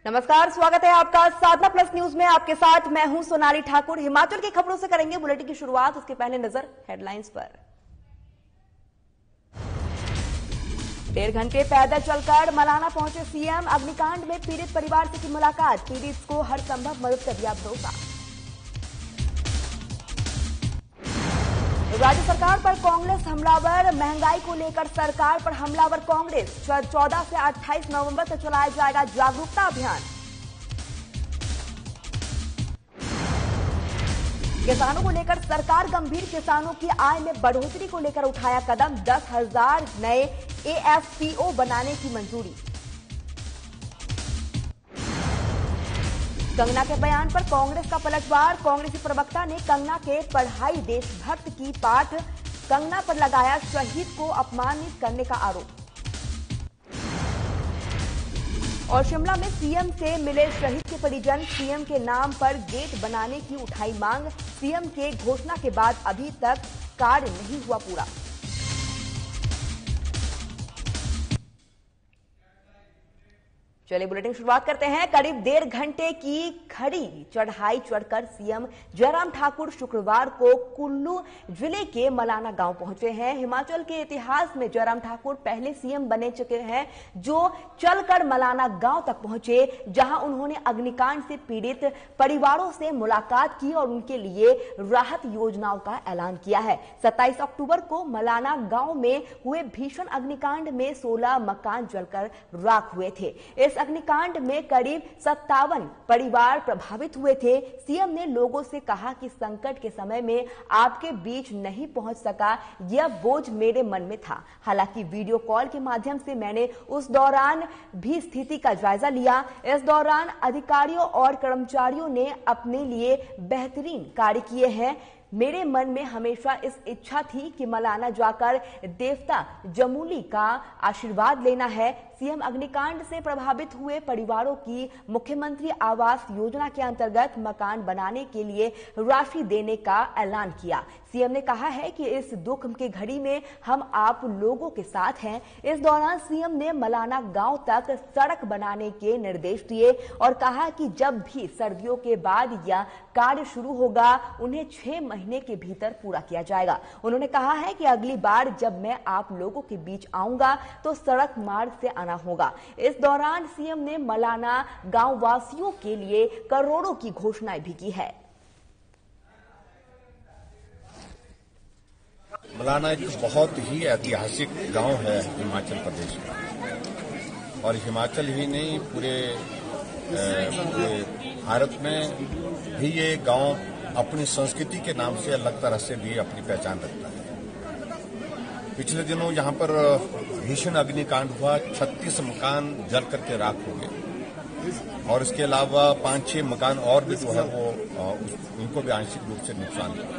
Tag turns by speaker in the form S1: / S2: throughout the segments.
S1: नमस्कार, स्वागत है आपका साधना प्लस न्यूज में। आपके साथ मैं हूं सोनाली ठाकुर। हिमाचल की खबरों से करेंगे बुलेटिन की शुरुआत। उसके पहले नजर हेडलाइंस पर। 1.5 घंटे पैदल चलकर मलाना पहुंचे सीएम। अग्निकांड में पीड़ित परिवार से की मुलाकात। पीड़ित को हर संभव मदद का दिया भरोसा। राज्य सरकार पर कांग्रेस हमलावर। महंगाई को लेकर सरकार पर हमलावर कांग्रेस। 14 से 28 नवंबर तक चलाया जाएगा जागरूकता अभियान। किसानों को लेकर सरकार गंभीर। किसानों की आय में बढ़ोतरी को लेकर उठाया कदम। 10,000 नए एएफपीओ बनाने की मंजूरी। कंगना के बयान पर कांग्रेस का पलटवार। कांग्रेसी प्रवक्ता ने कंगना के पढ़ाई देशभक्त की पाठ। कंगना पर लगाया शहीद को अपमानित करने का आरोप। और शिमला में सीएम से मिले शहीद के परिजन। सीएम के नाम पर गेट बनाने की उठाई मांग। सीएम के घोषणा के बाद अभी तक कार्य नहीं हुआ पूरा। चलिए बुलेटिन शुरुआत करते हैं। करीब 1.5 घंटे की खड़ी चढ़ाई चढ़कर सीएम जयराम ठाकुर शुक्रवार को कुल्लू जिले के मलाना गांव पहुंचे हैं। हिमाचल के इतिहास में जयराम ठाकुर पहले सीएम बने चुके हैं जो चलकर मलाना गांव तक पहुंचे, जहां उन्होंने अग्निकांड से पीड़ित परिवारों से मुलाकात की और उनके लिए राहत योजनाओं का ऐलान किया है। 27 अक्टूबर को मलाना गांव में हुए भीषण अग्निकांड में 16 मकान जलकर राख हुए थे। इस अग्निकांड में करीब 57 परिवार प्रभावित हुए थे। सीएम ने लोगों से कहा कि संकट के समय में आपके बीच नहीं पहुंच सका, यह बोझ मेरे मन में था। हालांकि वीडियो कॉल के माध्यम से मैंने उस दौरान भी स्थिति का जायजा लिया। इस दौरान अधिकारियों और कर्मचारियों ने अपने लिए बेहतरीन कार्य किए हैं। मेरे मन में हमेशा इस इच्छा थी कि मलाना जाकर देवता जमूली का आशीर्वाद लेना है। सीएम अग्निकांड से प्रभावित हुए परिवारों की मुख्यमंत्री आवास योजना के अंतर्गत मकान बनाने के लिए राशि देने का ऐलान किया। सीएम ने कहा है कि इस दुख की घड़ी में हम आप लोगों के साथ हैं। इस दौरान सीएम ने मलाना गांव तक सड़क बनाने के निर्देश दिए और कहा कि जब भी सर्दियों के बाद यह कार्य शुरू होगा उन्हें 6 महीने के भीतर पूरा किया जाएगा। उन्होंने कहा है कि अगली बार जब मैं आप लोगों के बीच आऊंगा तो सड़क मार्ग से आना होगा। इस दौरान सीएम ने मलाना गांव वासियों के लिए करोड़ों की घोषणाएं भी की है।
S2: मलाना एक बहुत ही ऐतिहासिक गांव है हिमाचल प्रदेश का, और हिमाचल ही नहीं पूरे भारत में भी ये गांव अपनी संस्कृति के नाम से अलग तरह से भी अपनी पहचान रखता है। पिछले दिनों यहाँ पर भीषण अग्निकांड हुआ। 36 मकान जल करके राख हो गए और इसके अलावा 5-6 मकान और भी जो है वो उनको भी आंशिक रूप से नुकसान हुआ।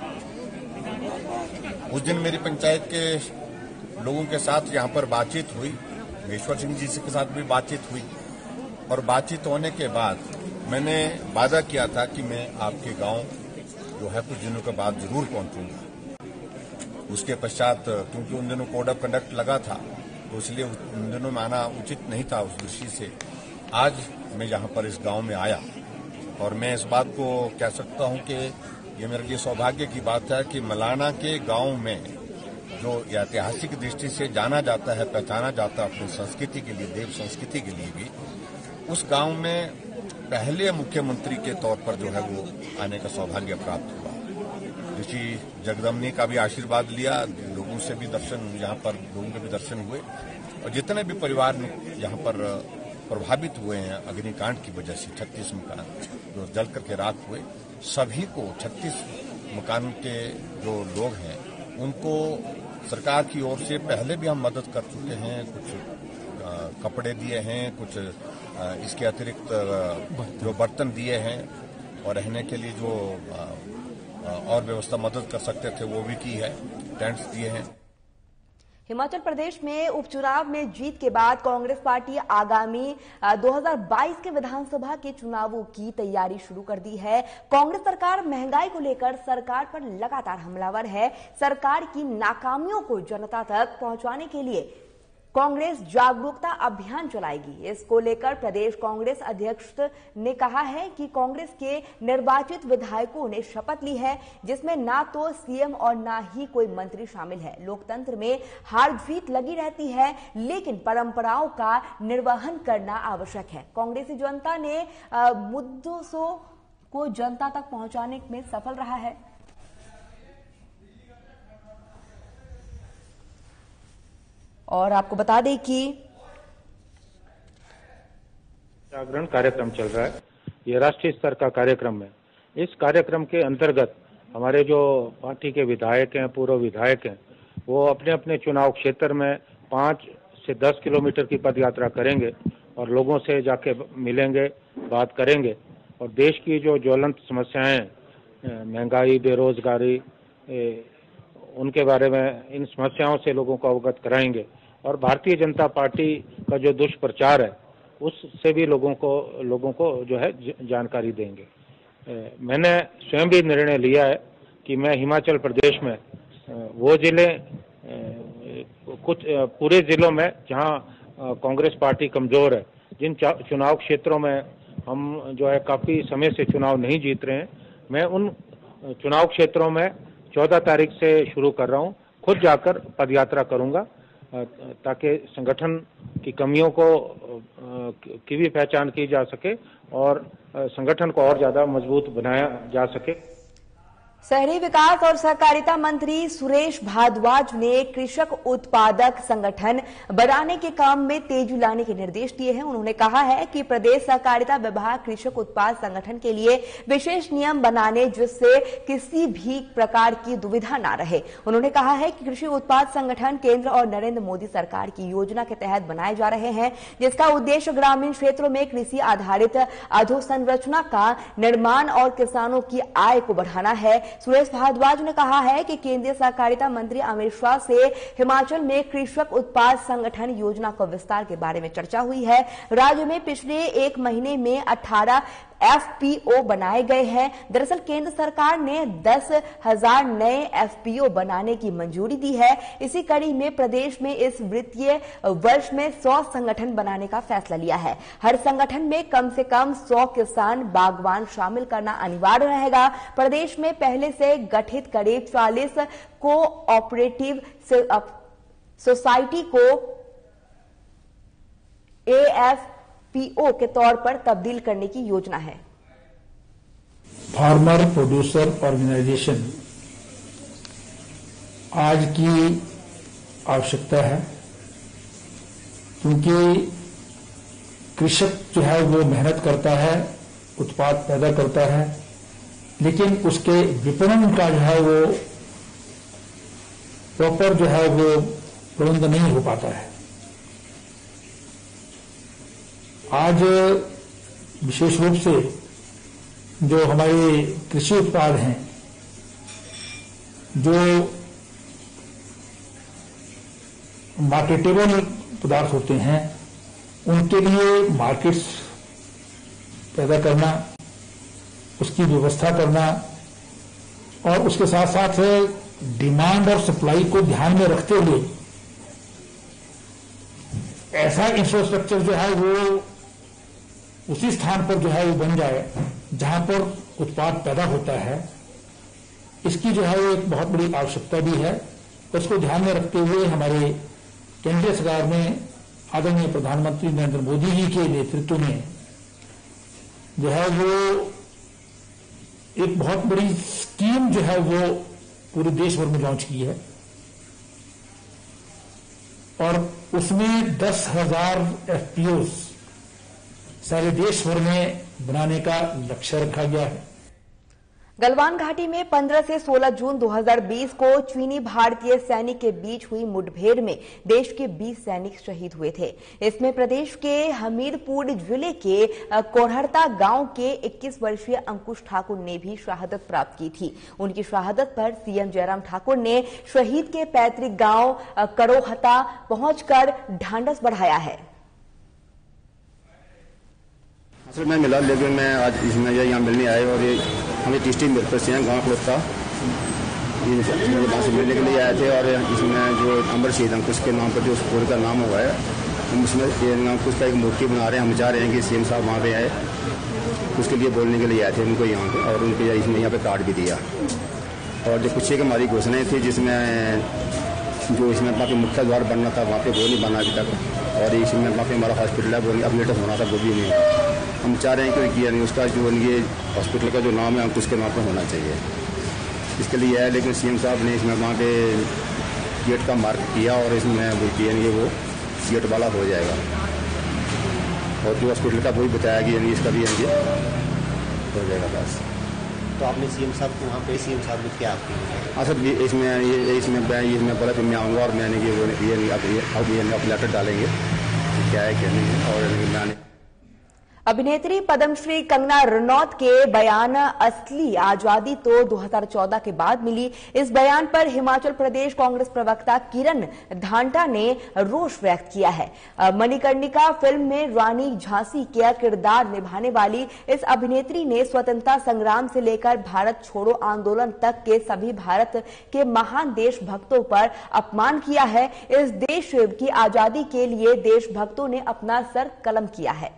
S2: उस दिन मेरी पंचायत के लोगों के साथ यहाँ पर बातचीत हुई। ईश्वर सिंह जी के साथ भी बातचीत हुई और बातचीत होने के बाद मैंने वादा किया था कि मैं आपके गांव जो है कुछ दिनों के बाद जरूर पहुंचूंगा। उसके पश्चात क्योंकि उन दिनों कोड ऑफ कंडक्ट लगा था तो इसलिए उन दिनों में आना उचित नहीं था। उस दृष्टि से आज मैं यहाँ पर इस गांव में आया और मैं इस बात को कह सकता हूँ कि ये मेरे लिए सौभाग्य की बात है कि मलाना के गांव में जो ऐतिहासिक दृष्टि से जाना जाता है, पहचाना जाता है अपनी संस्कृति के लिए, देव संस्कृति के लिए भी, उस गांव में पहले मुख्यमंत्री के तौर पर जो है वो आने का सौभाग्य प्राप्त हुआ। ऋषि जगदम्बिनी का भी आशीर्वाद लिया, लोगों से भी दर्शन, यहाँ पर लोगों के भी दर्शन हुए और जितने भी परिवार यहाँ पर प्रभावित हुए हैं अग्निकांड की वजह से 36 मकान जो जल करके राख हुए, सभी को 36 मकान के जो लोग हैं उनको सरकार की ओर से पहले भी हम मदद कर चुके हैं। कुछ कपड़े दिए हैं, कुछ इसके अतिरिक्त जो बर्तन दिए हैं और रहने के लिए जो और व्यवस्था मदद कर सकते थे वो भी की है, टेंट्स दिए हैं।
S1: हिमाचल प्रदेश में उपचुनाव में जीत के बाद कांग्रेस पार्टी आगामी 2022 के विधानसभा के चुनावों की तैयारी शुरू कर दी है। कांग्रेस सरकार महंगाई को लेकर सरकार पर लगातार हमलावर है। सरकार की नाकामियों को जनता तक पहुंचाने के लिए कांग्रेस जागरूकता अभियान चलाएगी। इसको लेकर प्रदेश कांग्रेस अध्यक्ष ने कहा है कि कांग्रेस के निर्वाचित विधायकों ने शपथ ली है, जिसमें ना तो सीएम और ना ही कोई मंत्री शामिल है। लोकतंत्र में हार जीत लगी रहती है, लेकिन परंपराओं का निर्वहन करना आवश्यक है। कांग्रेसी जनता ने मुद्दों को जनता तक पहुंचाने में सफल रहा है। और आपको बता दें कि
S3: जागरण कार्यक्रम चल रहा है, ये राष्ट्रीय स्तर का कार्यक्रम है। इस कार्यक्रम के अंतर्गत हमारे जो पार्टी के विधायक हैं, पूर्व विधायक हैं, वो अपने अपने चुनाव क्षेत्र में 5 से 10 किलोमीटर की पद यात्रा करेंगे और लोगों से जाके मिलेंगे, बात करेंगे और देश की जो ज्वलंत समस्याएं हैं, महंगाई, बेरोजगारी, उनके बारे में, इन समस्याओं से लोगों को अवगत कराएंगे और भारतीय जनता पार्टी का जो दुष्प्रचार है उससे भी लोगों को जो है जानकारी देंगे। मैंने स्वयं भी निर्णय लिया है कि मैं हिमाचल प्रदेश में वो जिले, कुछ पूरे जिलों में जहां कांग्रेस पार्टी कमजोर है, जिन चुनाव क्षेत्रों में हम जो है काफी समय से चुनाव नहीं जीत रहे हैं, मैं उन चुनाव क्षेत्रों में 14 तारीख से शुरू कर रहा हूं, खुद जाकर पदयात्रा करूंगा ताकि संगठन की कमियों की भी पहचान की जा सके और संगठन को और ज्यादा मजबूत बनाया जा सके।
S1: शहरी विकास और सहकारिता मंत्री सुरेश भारद्वाज ने कृषक उत्पादक संगठन बनाने के काम में तेजी लाने के निर्देश दिए हैं। उन्होंने कहा है कि प्रदेश सहकारिता विभाग कृषक उत्पाद संगठन के लिए विशेष नियम बनाने, जिससे किसी भी प्रकार की दुविधा न रहे। उन्होंने कहा है कि कृषि उत्पाद संगठन केंद्र और नरेंद्र मोदी सरकार की योजना के तहत बनाए जा रहे हैं, जिसका उद्देश्य ग्रामीण क्षेत्रों में कृषि आधारित अधोसंरचना का निर्माण और किसानों की आय को बढ़ाना है। सुरेश भारद्वाज ने कहा है कि केंद्रीय सहकारिता मंत्री अमित शाह से हिमाचल में कृषक उत्पाद संगठन योजना को विस्तार के बारे में चर्चा हुई है। राज्य में पिछले 1 महीने में 18 एफपीओ बनाए गए हैं। दरअसल केंद्र सरकार ने 10,000 नए एफपीओ बनाने की मंजूरी दी है। इसी कड़ी में प्रदेश में इस वित्तीय वर्ष में 100 संगठन बनाने का फैसला लिया है। हर संगठन में कम से कम 100 किसान बागवान शामिल करना अनिवार्य रहेगा। प्रदेश में पहले से गठित करीब 40 कोऑपरेटिव सोसाइटी को एएफपीओ के तौर पर तब्दील करने की योजना है।
S4: फार्मर प्रोड्यूसर ऑर्गेनाइजेशन आज की आवश्यकता है, क्योंकि कृषक जो है वो मेहनत करता है, उत्पाद पैदा करता है, लेकिन उसके विपणन का जो है वो प्रॉपर जो है वो प्रबंध नहीं हो पाता है। आज विशेष रूप से जो हमारे कृषि उत्पाद हैं, जो मार्केटेबल पदार्थ होते हैं, उनके लिए मार्केट्स पैदा करना, उसकी व्यवस्था करना और उसके साथ साथ डिमांड और सप्लाई को ध्यान में रखते हुए ऐसा इंफ्रास्ट्रक्चर जो है वो उसी स्थान पर जो है वो बन जाए जहां पर उत्पाद पैदा होता है। इसकी जो है वो एक बहुत बड़ी आवश्यकता भी है। उसको ध्यान में रखते हुए हमारे केंद्रीय सरकार ने आदरणीय प्रधानमंत्री नरेंद्र मोदी जी के नेतृत्व में जो है वो एक बहुत बड़ी स्कीम जो है वो पूरे देश भर में लॉन्च की है और उसमें 10,000 एफपीओस सारे देश भर में बनाने का लक्ष्य रखा गया है।
S1: गलवान घाटी में 15 से 16 जून 2020 को चीनी भारतीय सैनिक के बीच हुई मुठभेड़ में देश के 20 सैनिक शहीद हुए थे। इसमें प्रदेश के हमीरपुर जिले के कोहरता गांव के 21 वर्षीय अंकुश ठाकुर ने भी शहादत प्राप्त की थी। उनकी शहादत पर सीएम जयराम ठाकुर ने शहीद के पैतृक गांव करोहता पहुंचकर ढांढस बढ़ाया है।
S5: असल में मिला, लेकिन मैं आज इसमें यहाँ मिलने आए और ये हमें टीस्टी मिल पर से गाँव खड़ोता इनसे वहाँ से मिलने के लिए आए थे और इसमें जो अमर शहीद अंकुश के नाम पर जो स्कूल का नाम हुआ है, हम उसमें अंकुश का एक मूर्ति बना रहे हैं। हम चाह रहे हैं कि सीएम साहब वहाँ पे आए, उसके लिए बोलने के लिए आए थे उनको यहाँ पे, और उनको इसमें यहाँ पे कार्ड भी दिया। और जो कुछ एक हमारी घोषणाएं थी जिसमें जो इसमें वहाँ पे मुख्य द्वार बनना था, वहाँ पे वो नहीं बना अभी तक, और इसमें वहाँ पे हमारा हॉस्पिटल है वो अब लेटेस्ट होना था, वो भी नहीं है। हम चाह रहे हैं कि यानी उसका जो ये हॉस्पिटल का जो नाम है अंकुश के नाम पर होना चाहिए, इसके लिए है। लेकिन सीएम साहब ने इसमें वहाँ पे गेट का मार्क किया और इसमें यानी वो गेट वाला हो जाएगा, और जो हॉस्पिटल का वही बताया कि यानी इसका भी यानी हो जाएगा बस।
S6: तो आपने सीएम साहब को वहाँ पे सीएम साहब ने क्या आपकी?
S5: हाँ सर, इसमें बोला कि मैं आऊँगा और मैंने ये अब लेटर डालेंगे क्या है क्या नहीं है। और मैंने
S1: अभिनेत्री पद्मश्री कंगना रनौत के बयान असली आजादी तो 2014 के बाद मिली। इस बयान पर हिमाचल प्रदेश कांग्रेस प्रवक्ता किरण धांटा ने रोष व्यक्त किया है। मणिकर्णिका फिल्म में रानी झांसी का किरदार निभाने वाली इस अभिनेत्री ने स्वतंत्रता संग्राम से लेकर भारत छोड़ो आंदोलन तक के सभी भारत के महान देशभक्तों पर अपमान किया है। इस देश की आजादी के लिए देशभक्तों ने अपना सर कलम किया है।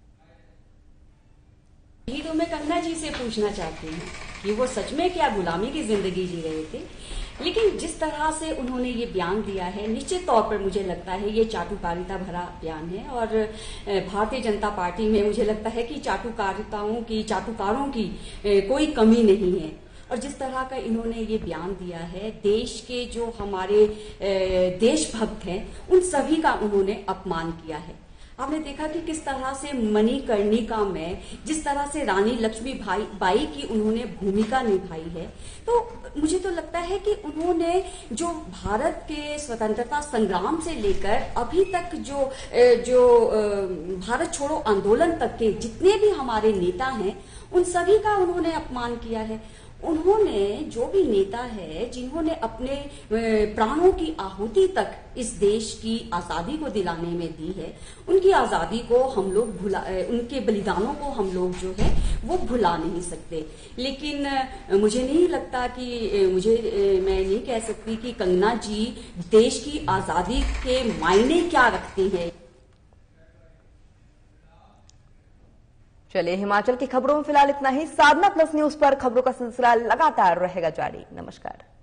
S7: यही तो मैं कंगना जी से पूछना चाहती हूँ कि वो सच में क्या गुलामी की जिंदगी जी रहे थे। लेकिन जिस तरह से उन्होंने ये बयान दिया है, निश्चित तौर पर मुझे लगता है ये चाटुकारिता भरा बयान है। और भारतीय जनता पार्टी में मुझे लगता है कि चाटुकारों की कोई कमी नहीं है। और जिस तरह का इन्होंने ये बयान दिया है, देश के जो हमारे देशभक्त हैं उन सभी का उन्होंने अपमान किया है। आपने देखा कि किस तरह से मणिकर्णिका में जिस तरह से रानी लक्ष्मीबाई की उन्होंने भूमिका निभाई है, तो मुझे तो लगता है कि उन्होंने जो भारत के स्वतंत्रता संग्राम से लेकर अभी तक जो भारत छोड़ो आंदोलन तक के जितने भी हमारे नेता हैं उन सभी का उन्होंने अपमान किया है। उन्होंने जो भी नेता है जिन्होंने अपने प्राणों की आहुति तक इस देश की आजादी को दिलाने में दी है, उनकी आजादी को हम लोग उनके बलिदानों को हम लोग जो है वो भुला नहीं सकते। लेकिन मुझे नहीं लगता कि मैं नहीं कह सकती कि कंगना जी देश की आजादी के मायने क्या रखती हैं।
S1: चलिए, हिमाचल की खबरों में फिलहाल इतना ही। साधना प्लस न्यूज पर खबरों का सिलसिला लगातार रहेगा जारी। नमस्कार।